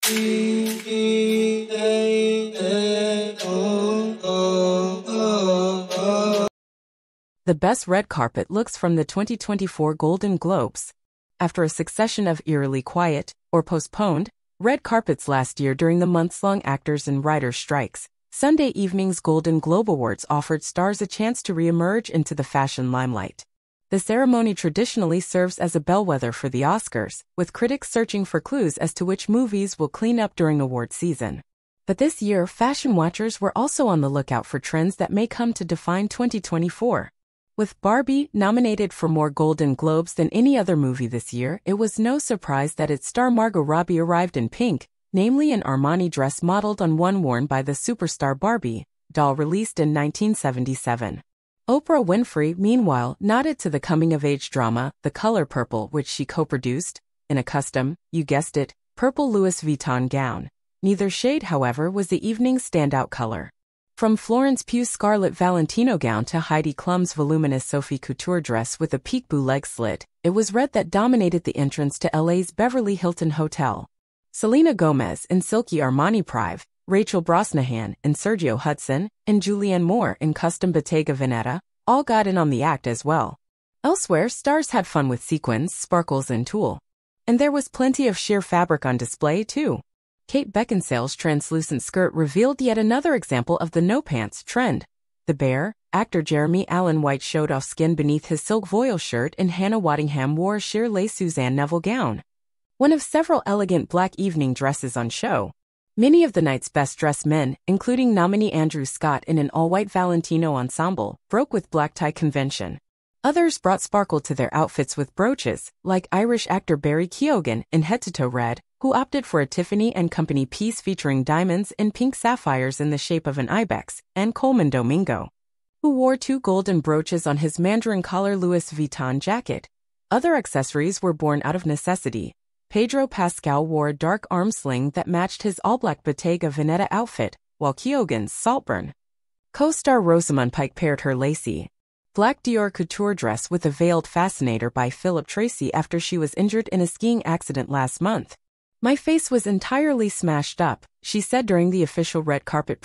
The best red carpet looks from the 2024 Golden Globes. After a succession of eerily quiet, or postponed, red carpets last year during the months-long actors and writers' strikes, Sunday evening's Golden Globe Awards offered stars a chance to re-emerge into the fashion limelight. The ceremony traditionally serves as a bellwether for the Oscars, with critics searching for clues as to which movies will clean up during award season. But this year, fashion watchers were also on the lookout for trends that may come to define 2024. With Barbie nominated for more Golden Globes than any other movie this year, it was no surprise that its star Margot Robbie arrived in pink, namely an Armani dress modeled on one worn by the superstar Barbie doll released in 1977. Oprah Winfrey, meanwhile, nodded to the coming-of-age drama, The Color Purple, which she co-produced, in a custom, you guessed it, purple Louis Vuitton gown. Neither shade, however, was the evening's standout color. From Florence Pugh's scarlet Valentino gown to Heidi Klum's voluminous Sophie Couture dress with a peekaboo leg slit, it was red that dominated the entrance to LA's Beverly Hilton Hotel. Selena Gomez in silky Armani Prive, Rachel Brosnahan and Sergio Hudson, and Julianne Moore in custom Bottega Veneta, all got in on the act as well. Elsewhere, stars had fun with sequins, sparkles and tulle. And there was plenty of sheer fabric on display, too. Kate Beckinsale's translucent skirt revealed yet another example of the no-pants trend. The Bear, actor Jeremy Allen White showed off skin beneath his silk voile shirt and Hannah Waddingham wore a sheer lace Suzanne Neville gown. One of several elegant black evening dresses on show. Many of the night's best-dressed men, including nominee Andrew Scott in an all-white Valentino ensemble, broke with black tie convention. Others brought sparkle to their outfits with brooches, like Irish actor Barry Keoghan in head-to-toe red, who opted for a Tiffany Co piece featuring diamonds and pink sapphires in the shape of an ibex, and Colman Domingo, who wore 2 golden brooches on his mandarin collar Louis Vuitton jacket. Other accessories were born out of necessity. Pedro Pascal wore a dark arm sling that matched his all-black Bottega Veneta outfit, while Keoghan's Saltburn co-star Rosamund Pike paired her lacy black Dior couture dress with a veiled fascinator by Philip Tracy after she was injured in a skiing accident last month. My face was entirely smashed up, she said during the official red carpet